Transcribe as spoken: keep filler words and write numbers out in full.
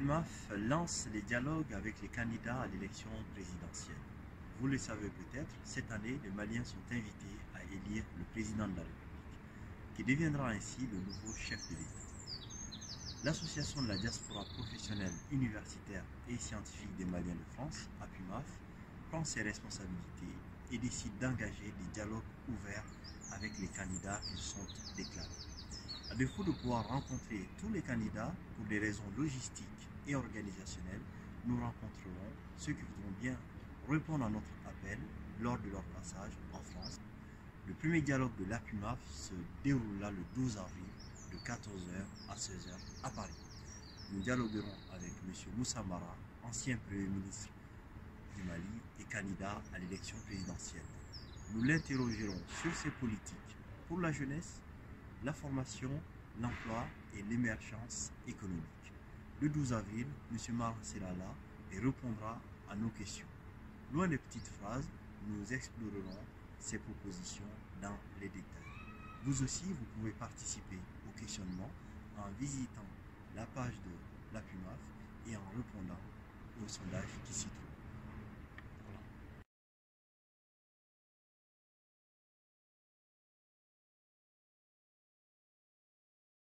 L'APUMAF lance les dialogues avec les candidats à l'élection présidentielle. Vous le savez peut-être, cette année, les Maliens sont invités à élire le président de la République, qui deviendra ainsi le nouveau chef de l'État. L'Association de la diaspora professionnelle, universitaire et scientifique des Maliens de France, APUMAF, prend ses responsabilités et décide d'engager des dialogues ouverts avec les candidats qui sont déclarés. À défaut de pouvoir rencontrer tous les candidats pour des raisons logistiques et organisationnelles, nous rencontrerons ceux qui voudront bien répondre à notre appel lors de leur passage en France. Le premier dialogue de l'APUMAF se déroulera le douze avril de quatorze heures à seize heures à Paris. Nous dialoguerons avec M. Moussa Mara, ancien Premier ministre du Mali et candidat à l'élection présidentielle. Nous l'interrogerons sur ses politiques pour la jeunesse, la formation, l'emploi et l'émergence économique. Le douze avril, M. Mara sera là et répondra à nos questions. Loin des petites phrases, nous explorerons ces propositions dans les détails. Vous aussi, vous pouvez participer au questionnement en visitant la page de l'APUMAF et en répondant au sondage qui s'y trouve.